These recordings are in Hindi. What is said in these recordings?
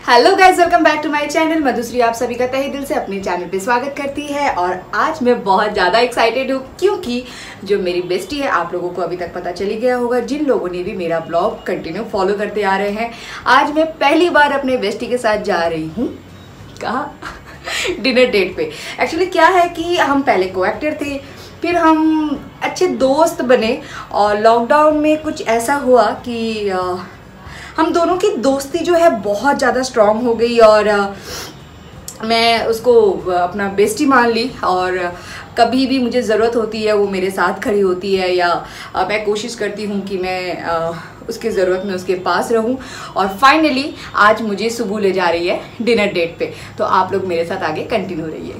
Hello guys, welcome back to my channel. Madhushree आप सभी का तहे दिल से अपने चैनल पे स्वागत करती है। और आज मैं बहुत ज़्यादा एक्साइटेड हूँ क्योंकि जो मेरी बेस्टी है, आप लोगों को अभी तक पता चली गया होगा, जिन लोगों ने भी मेरा ब्लॉग कंटिन्यू फॉलो करते आ रहे हैं। आज मैं पहली बार अपने बेस्टी के साथ जा रही हूँ। कहाँ? डिनर डेट पे। एक्चुअली क्या है कि हम पहले को एक्टर थे, फिर हम अच्छे दोस्त बने और लॉकडाउन में कुछ ऐसा हुआ कि हम दोनों की दोस्ती जो है बहुत ज़्यादा स्ट्रॉन्ग हो गई और मैं उसको अपना बेस्टी मान ली। और कभी भी मुझे ज़रूरत होती है वो मेरे साथ खड़ी होती है, या मैं कोशिश करती हूँ कि मैं उसकी ज़रूरत में उसके पास रहूं। और फाइनली आज मुझे सुबह ले जा रही है डिनर डेट पे, तो आप लोग मेरे साथ आगे कंटिन्यू रहिए।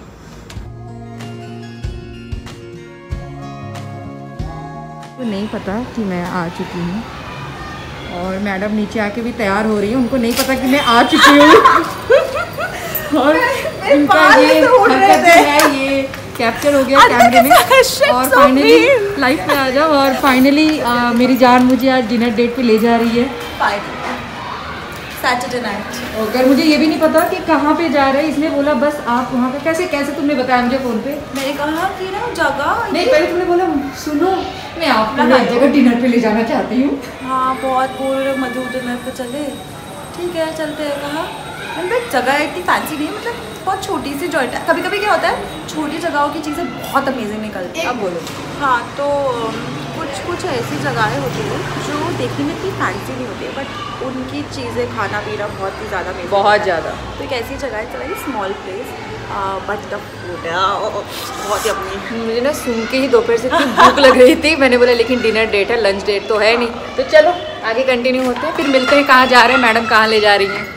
तो नहीं पता कि मैं आ चुकी हूँ और मैडम नीचे आके भी तैयार हो रही है। उनको नहीं पता कि मैं आ चुकी हूँ और उनका ये हरकत है, ये कैप्चर हो गया कैमरे में। और फाइनली लाइफ में आ जाओ। और फाइनली मेरी जान मुझे आज डिनर डेट पे ले जा रही है सैटरडे नाइट। और मुझे ये भी नहीं पता कि कहाँ पे जा रहे हैं। इसने बोला बस आप वहाँ का कैसे तुमने बताया मुझे फ़ोन पे? मैंने कहा कि ना जगह नहीं, पहले तुमने बोला सुनो मैं आपको एक जगह डिनर पे ले जाना चाहती हूँ। हाँ, बहुत बोल रहे मधु डिनर पे चले, ठीक है चलते हैं। कहा मैंने जगह इतनी फैंसी नहीं, मतलब बहुत छोटी सी जॉइंट है। कभी कभी क्या होता है, छोटी जगहों की चीज़ें बहुत अमेजिंग निकलती है। अब बोलो। हाँ, तो कुछ ऐसी जगहें होती हैं जो देखने में इतनी फैंसी नहीं होती है, बट उनकी चीज़ें खाना पीना बहुत ही ज़्यादा बहुत ज़्यादा। तो एक ऐसी जगह है, very small place, but the food बहुत ही अपनी। मुझे ना सुन के ही दोपहर से इतनी भूख लग रही थी, मैंने बोला लेकिन डिनर डेट है, लंच डेट तो है नहीं। तो चलो आगे कंटिन्यू होते हैं, फिर मिलते हैं कहाँ जा रहे हैं, मैडम कहाँ ले जा रही हैं।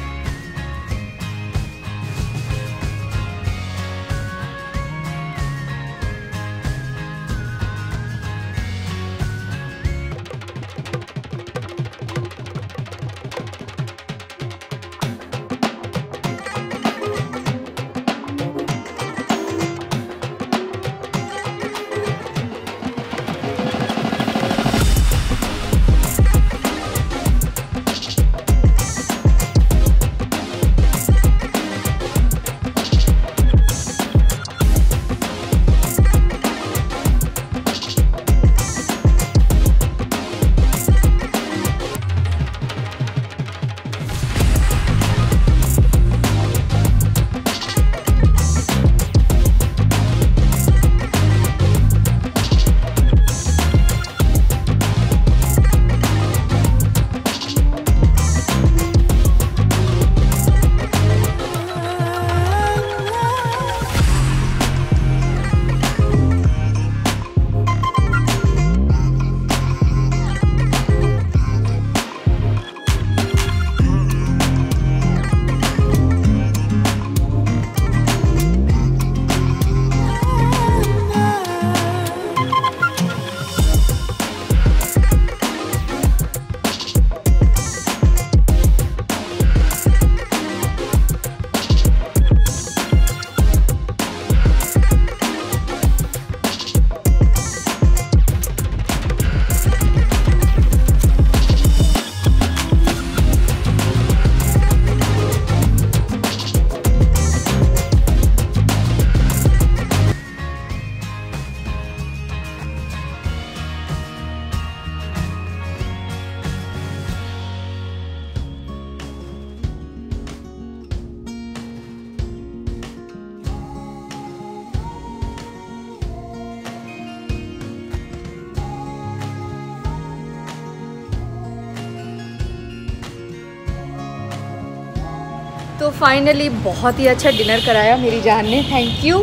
तो फाइनली बहुत ही अच्छा डिनर कराया मेरी जान ने, थैंक यू।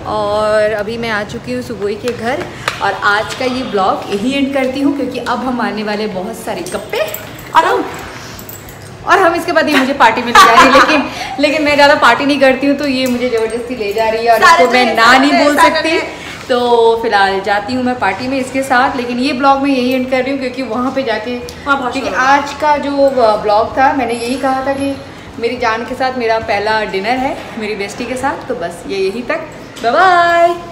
और अभी मैं आ चुकी हूँ सुबह के घर और आज का ये ब्लॉग यही एंड करती हूँ क्योंकि अब हम आने वाले बहुत सारे गप्पे और हम इसके बाद ये मुझे पार्टी में ले जा रही है। लेकिन मैं ज़्यादा पार्टी नहीं करती हूँ, तो ये मुझे ज़बरदस्ती ले जा रही है और इसको मैं ना नहीं बोल सकती। तो फिलहाल जाती हूँ मैं पार्टी में इसके साथ, लेकिन ये ब्लॉग मैं यही एंड कर रही हूँ क्योंकि वहाँ पे जाके, क्योंकि आज का जो ब्लॉग था मैंने यही कहा था कि मेरी जान के साथ मेरा पहला डिनर है मेरी बेस्टी के साथ। तो बस ये यहीं तक, बाय बाय।